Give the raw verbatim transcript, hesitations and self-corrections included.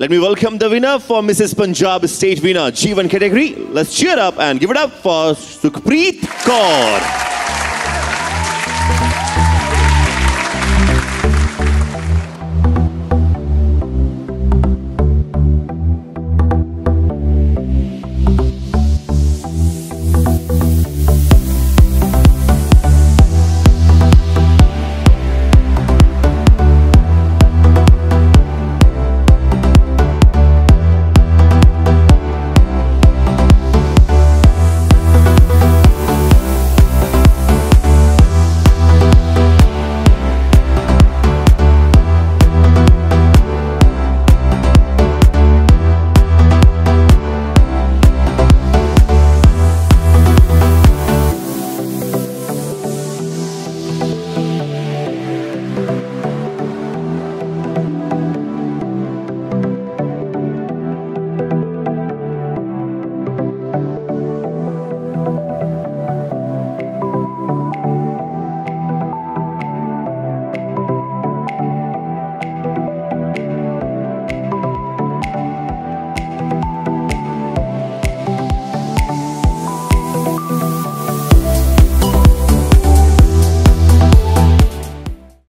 Let me welcome the winner for Mrs Punjab State Winner G one category. Let's cheer up and give it up for Sukhpreet Kaur.